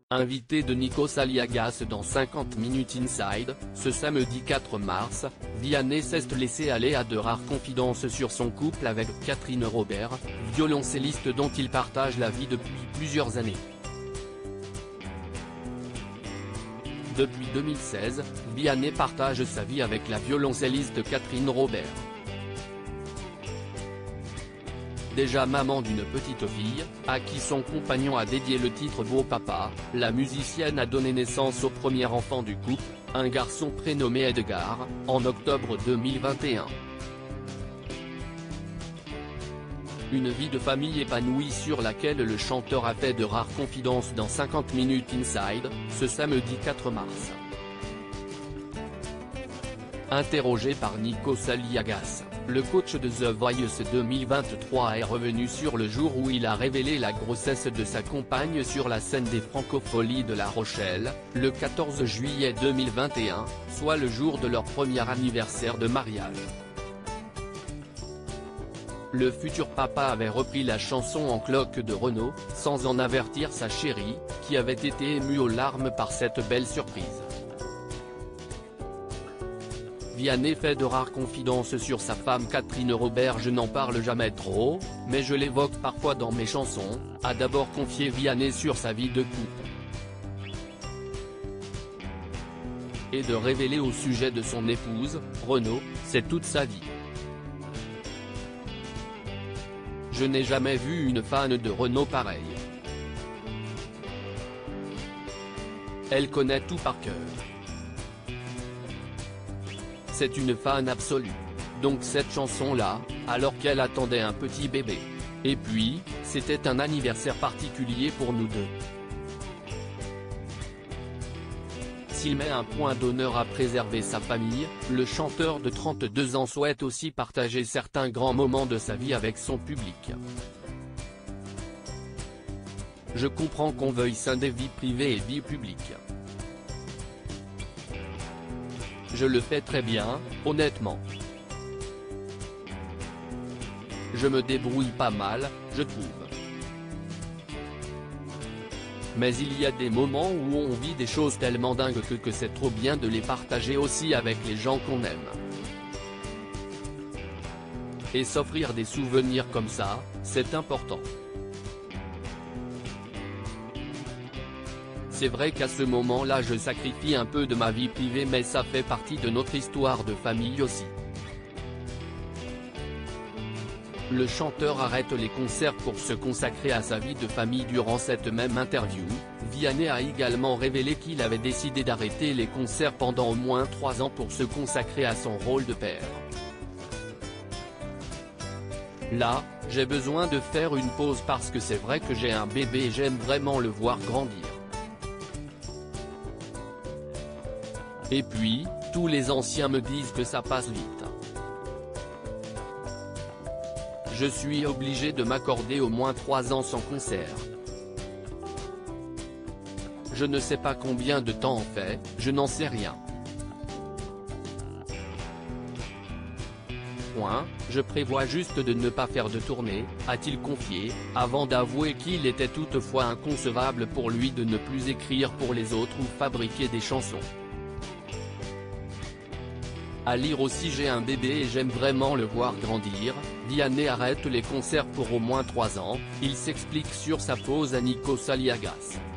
Invité de Nikos Aliagas dans 50 Minutes Inside, ce samedi 4 mars, Vianney s'est laissé aller à de rares confidences sur son couple avec Catherine Robert, violoncelliste dont il partage la vie depuis plusieurs années. Depuis 2016, Vianney partage sa vie avec la violoncelliste Catherine Robert. Déjà maman d'une petite fille, à qui son compagnon a dédié le titre Beau Papa, la musicienne a donné naissance au premier enfant du couple, un garçon prénommé Edgar, en octobre 2021. Une vie de famille épanouie sur laquelle le chanteur a fait de rares confidences dans 50 Minutes Inside, ce samedi 4 mars. Interrogé par Nikos Aliagas, le coach de The Voice 2023 est revenu sur le jour où il a révélé la grossesse de sa compagne sur la scène des Francopholies de La Rochelle, le 14 juillet 2021, soit le jour de leur premier anniversaire de mariage. Le futur papa avait repris la chanson en cloque de Renaud, sans en avertir sa chérie, qui avait été émue aux larmes par cette belle surprise. Vianney fait de rares confidences sur sa femme Catherine Robert. Je n'en parle jamais trop, mais je l'évoque parfois dans mes chansons, a d'abord confié Vianney sur sa vie de couple. Et de révéler au sujet de son épouse, Renaud, c'est toute sa vie. Je n'ai jamais vu une fan de Renaud pareille. Elle connaît tout par cœur. C'est une fan absolue. Donc cette chanson-là, alors qu'elle attendait un petit bébé. Et puis, c'était un anniversaire particulier pour nous deux. S'il met un point d'honneur à préserver sa famille, le chanteur de 32 ans souhaite aussi partager certains grands moments de sa vie avec son public. Je comprends qu'on veuille scinder vie privée et vie publique. Je le fais très bien, honnêtement. Je me débrouille pas mal, je trouve. Mais il y a des moments où on vit des choses tellement dingues que c'est trop bien de les partager aussi avec les gens qu'on aime. Et s'offrir des souvenirs comme ça, c'est important. C'est vrai qu'à ce moment-là je sacrifie un peu de ma vie privée, mais ça fait partie de notre histoire de famille aussi. Le chanteur arrête les concerts pour se consacrer à sa vie de famille. Durant cette même interview, Vianney a également révélé qu'il avait décidé d'arrêter les concerts pendant au moins 3 ans pour se consacrer à son rôle de père. Là, j'ai besoin de faire une pause parce que c'est vrai que j'ai un bébé et j'aime vraiment le voir grandir. Et puis, tous les anciens me disent que ça passe vite. Je suis obligé de m'accorder au moins 3 ans sans concert. Je ne sais pas combien de temps on fait, je n'en sais rien. Je prévois juste de ne pas faire de tournée, a-t-il confié, avant d'avouer qu'il était toutefois inconcevable pour lui de ne plus écrire pour les autres ou fabriquer des chansons. À lire aussi: j'ai un bébé et j'aime vraiment le voir grandir. Vianney arrête les concerts pour au moins 3 ans, il s'explique sur sa pause à Nikos Aliagas.